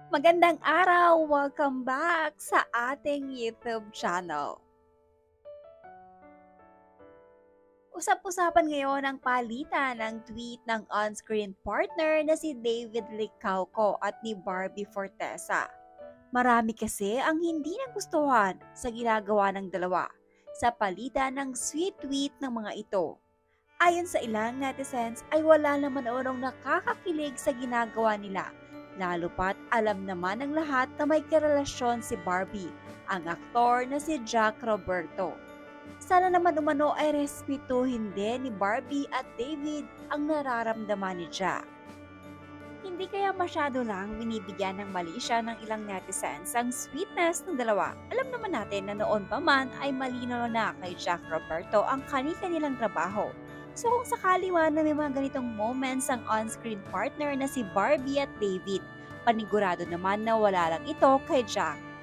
Magandang araw! Welcome back sa ating YouTube channel. Usap-usapan ngayon ang palitan ng tweet ng on-screen partner na si David Licauco at ni Barbie Fortesa. Marami kasi ang hindi nagustuhan sa ginagawa ng dalawa sa palitan ng sweet tweet ng mga ito. Ayon sa ilang netizens ay wala naman unong nakakakilig sa ginagawa nila, lalo pat alam naman ng lahat na may karelasyon si Barbie, ang aktor na si Jack Roberto. Sana naman umano ay respetuhin din ni Barbie at David ang nararamdaman ni Jack. Hindi kaya masyado lang binibigyan ng mali siya ng ilang netizens ang sweetness ng dalawa. Alam naman natin na noon pa man ay malinaw na kay Jack Roberto ang kani-kanilang trabaho. So kung sakali man na may mga ganitong moments ang on-screen partner na si Barbie at David, panigurado naman na wala lang ito kay Jack.